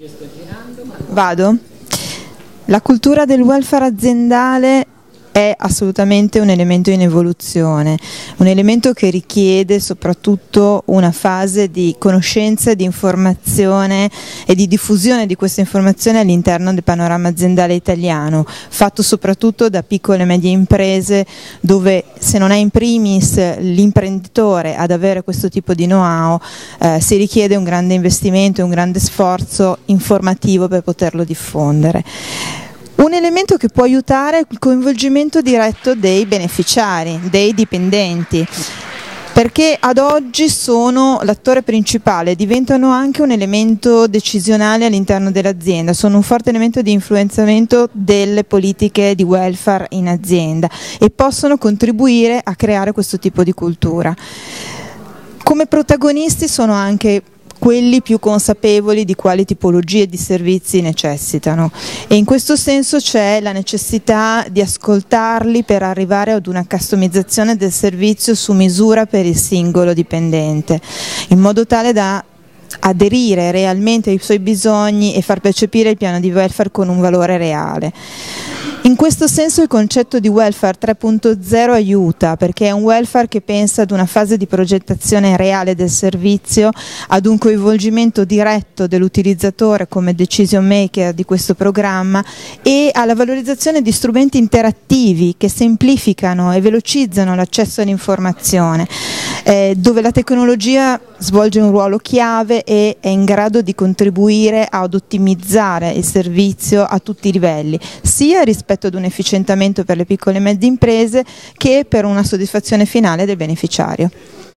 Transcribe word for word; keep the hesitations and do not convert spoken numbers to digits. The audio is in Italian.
Vado. La cultura del welfare aziendale è assolutamente un elemento in evoluzione, un elemento che richiede soprattutto una fase di conoscenza, di informazione e di diffusione di questa informazione all'interno del panorama aziendale italiano, fatto soprattutto da piccole e medie imprese, dove se non è in primis l'imprenditore ad avere questo tipo di know-how, eh, si richiede un grande investimento e un grande sforzo informativo per poterlo diffondere. Un elemento che può aiutare è il coinvolgimento diretto dei beneficiari, dei dipendenti, perché ad oggi sono l'attore principale, diventano anche un elemento decisionale all'interno dell'azienda, sono un forte elemento di influenzamento delle politiche di welfare in azienda e possono contribuire a creare questo tipo di cultura. Come protagonisti sono anche quelli più consapevoli di quali tipologie di servizi necessitano e in questo senso c'è la necessità di ascoltarli per arrivare ad una customizzazione del servizio su misura per il singolo dipendente, in modo tale da aderire realmente ai suoi bisogni e far percepire il piano di welfare con un valore reale. In questo senso il concetto di welfare tre punto zero aiuta, perché è un welfare che pensa ad una fase di progettazione reale del servizio, ad un coinvolgimento diretto dell'utilizzatore come decision maker di questo programma e alla valorizzazione di strumenti interattivi che semplificano e velocizzano l'accesso all'informazione, eh, dove la tecnologia svolge un ruolo chiave e è in grado di contribuire ad ottimizzare il servizio a tutti i livelli, sia rispetto ad un efficientamento per le piccole e medie imprese che per una soddisfazione finale del beneficiario.